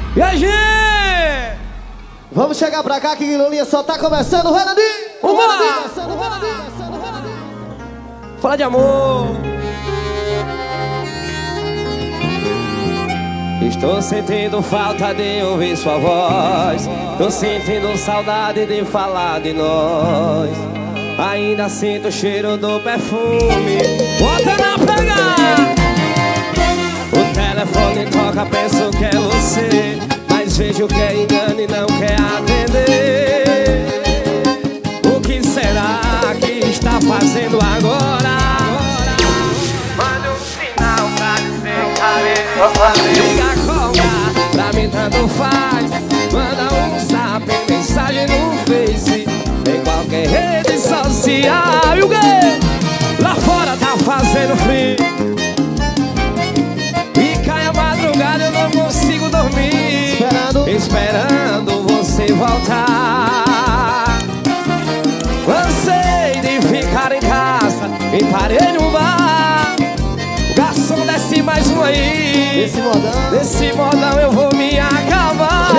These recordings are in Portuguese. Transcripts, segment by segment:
E aí, gente? Vamos chegar pra cá que Lulinha só tá começando. Renadinho! Fala de amor. Estou sentindo falta de ouvir sua voz. Tô sentindo saudade de falar de nós. Ainda sinto o cheiro do perfume. Bota na pegada. O telefone toca, penso que é você, mas vejo que é engano e não quer atender. O que será que está fazendo agora? Manda um sinal pra dizer liga, cobra, pra mim tanto faz. Manda um zap, mensagem no Face, em qualquer rede social. E o quê? Lá fora tá fazendo frio e cai a madrugada, eu não consigo dormir, esperando você voltar. Cansei de ficar em casa e parei no bar. O garçom desce mais um aí. Desse modão eu vou me acabar.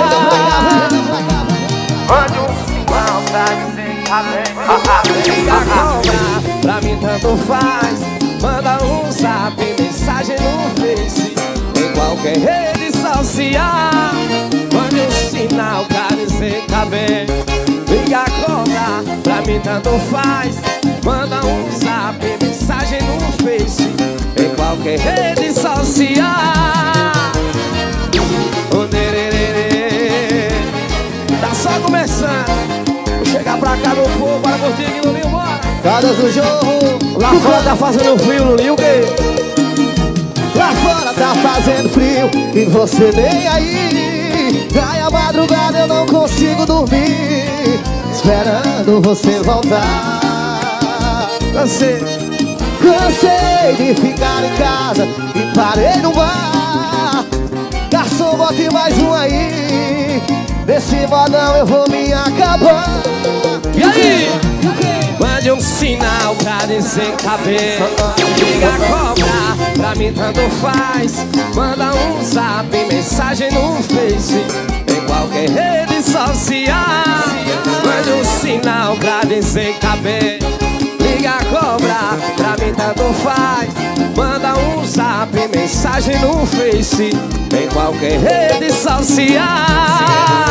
Mande um sinal pra dizer que tá bem. Liga, cobra, pra mim tanto faz. Manda um zap, mensagem no Face, em qualquer rede social. Mande um sinal pra dizer que tá bem. Liga, cobra, pra mim tanto faz. Manda um zap, mensagem no Face, em qualquer rede social. O dererê tá só começando. Vou chegar pra cá no povo, para curtir aqui no Rio, bora. Cadas do Jorro. Lá fora tá fazendo frio no Rio, o quê? Lá fora tá fazendo frio e você nem aí. Cai a madrugada, eu não consigo dormir, esperando você voltar. Cansei de ficar em casa e parei no bar. Garçom, bote mais um aí. Desse modão eu vou me acabar. E aí? Mande um sinal pra dizer que tá bem. Liga, cobra, pra mim tanto faz. Manda um zap, mensagem no Face, em qualquer rede social. Mande um sinal pra dizer que tá bem. Liga, cobra, pra mim tanto faz. Manda um zap, mensagem no Face, em qualquer rede social.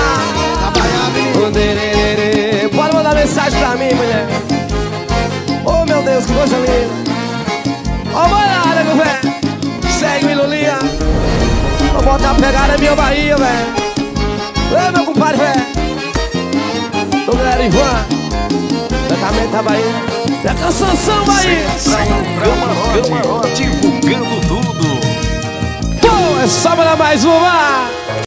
Pode mandar mensagem pra mim, mulher. Oh, meu Deus, que coisa linda. Ó, malhada, meu velho. Segue-me, Lulinha. Vou botar a pegada minha Bahia, velho. Ei, meu compadre, velho. Ô, galera, Ivan. Tratamento da Bahia. É a canção Bahia. Gama divulgando tudo. Pô, é só mandar mais uma.